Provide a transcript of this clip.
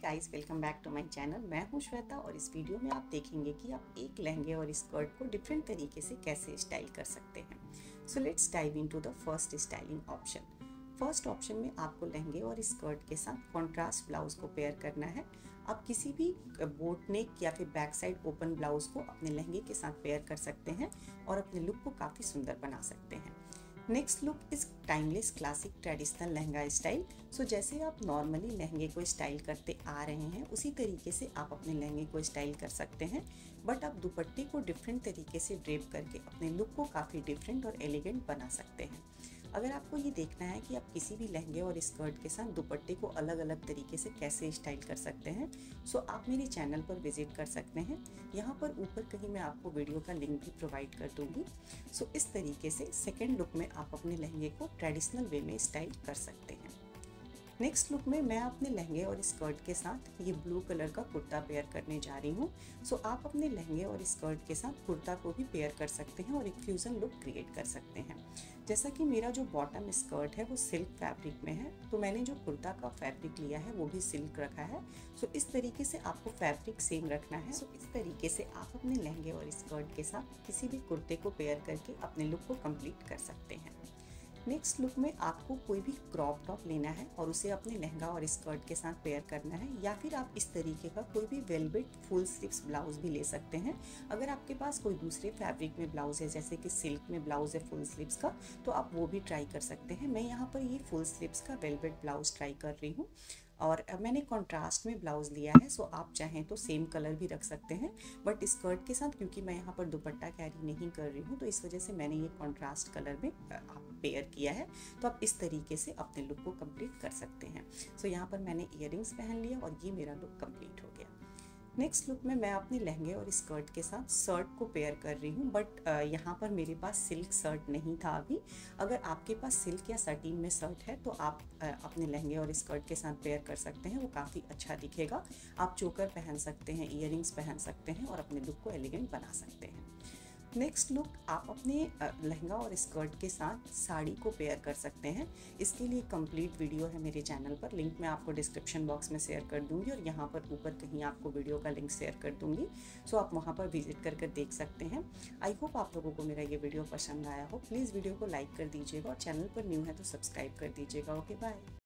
Guys, welcome back to my channel. मैं हूं श्वेता और इस वीडियो में आप देखेंगे कि आप एक लहंगे और स्कर्ट को डिफरेंट तरीके से कैसे स्टाइल कर सकते हैं। So let's dive into the first styling option. First option में आपको लहंगे और स्कर्ट के साथ कॉन्ट्रास्ट ब्लाउज को पेयर करना है। आप किसी भी बोट नेक या फिर बैक साइड ओपन ब्लाउज को अपने लहंगे के साथ पेयर कर सकते हैं और अपने लुक को काफ़ी सुंदर बना सकते हैं। Next look is timeless classic traditional lehenga style. So जैसे आप नॉर्मली लहंगे को स्टाइल करते आ रहे हैं उसी तरीके से आप अपने लहंगे को स्टाइल कर सकते हैं, बट आप दुपट्टे को डिफरेंट तरीके से ड्रेप करके अपने लुक को काफ़ी डिफरेंट और एलिगेंट बना सकते हैं। अगर आपको ये देखना है कि आप किसी भी लहंगे और स्कर्ट के साथ दुपट्टे को अलग अलग तरीके से कैसे स्टाइल कर सकते हैं, सो आप मेरे चैनल पर विजिट कर सकते हैं। यहाँ पर ऊपर कहीं मैं आपको वीडियो का लिंक भी प्रोवाइड कर दूँगी। सो इस तरीके से सेकेंड लुक में आप अपने लहंगे को ट्रेडिशनल वे में स्टाइल कर सकते हैं। नेक्स्ट लुक में मैं अपने लहंगे और स्कर्ट के साथ ये ब्लू कलर का कुर्ता पेयर करने जा रही हूँ। सो आप अपने लहंगे और स्कर्ट के साथ कुर्ता को भी पेयर कर सकते हैं और एक फ्यूज़न लुक क्रिएट कर सकते हैं। जैसा कि मेरा जो बॉटम स्कर्ट है वो सिल्क फैब्रिक में है, तो मैंने जो कुर्ता का फैब्रिक लिया है वो भी सिल्क रखा है। सो इस तरीके से आपको फैब्रिक सेम रखना है। सो इस तरीके से आप अपने लहंगे और स्कर्ट के साथ किसी भी कुर्ते को पेयर करके अपने लुक को कंप्लीट कर सकते हैं। नेक्स्ट लुक में आपको कोई भी क्रॉप टॉप लेना है और उसे अपने लहंगा और स्कर्ट के साथ पेयर करना है, या फिर आप इस तरीके का कोई भी वेलवेट फुल स्लीव्स ब्लाउज भी ले सकते हैं। अगर आपके पास कोई दूसरे फैब्रिक में ब्लाउज है, जैसे कि सिल्क में ब्लाउज है फुल स्लीव्स का, तो आप वो भी ट्राई कर सकते हैं। मैं यहाँ पर ये फुल स्लीव्स का वेलवेट ब्लाउज ट्राई कर रही हूँ और मैंने कंट्रास्ट में ब्लाउज लिया है। सो आप चाहें तो सेम कलर भी रख सकते हैं, बट स्कर्ट के साथ क्योंकि मैं यहाँ पर दुपट्टा कैरी नहीं कर रही हूँ तो इस वजह से मैंने ये कंट्रास्ट कलर में पेयर किया है। तो आप इस तरीके से अपने लुक को कंप्लीट कर सकते हैं। सो यहाँ पर मैंने इयररिंग्स पहन लिया और ये मेरा लुक कंप्लीट हो गया। नेक्स्ट लुक में मैं अपने लहंगे और स्कर्ट के साथ शर्ट को पेयर कर रही हूँ, बट यहाँ पर मेरे पास सिल्क शर्ट नहीं था अभी। अगर आपके पास सिल्क या सटीन में शर्ट है तो आप अपने लहंगे और स्कर्ट के साथ पेयर कर सकते हैं, वो काफ़ी अच्छा दिखेगा। आप चोकर पहन सकते हैं, इयररिंग्स पहन सकते हैं और अपने लुक को एलिगेंट बना सकते हैं। नेक्स्ट लुक आप अपने लहंगा और स्कर्ट के साथ साड़ी को पेयर कर सकते हैं। इसके लिए कंप्लीट वीडियो है मेरे चैनल पर, लिंक मैं आपको डिस्क्रिप्शन बॉक्स में शेयर कर दूंगी और यहाँ पर ऊपर कहीं आपको वीडियो का लिंक शेयर कर दूंगी। सो आप वहाँ पर विजिट कर देख सकते हैं। आई होप आप लोगों को मेरा ये वीडियो पसंद आया हो। प्लीज़ वीडियो को लाइक कर दीजिएगा और चैनल पर न्यू है तो सब्सक्राइब कर दीजिएगा। Okay, bye.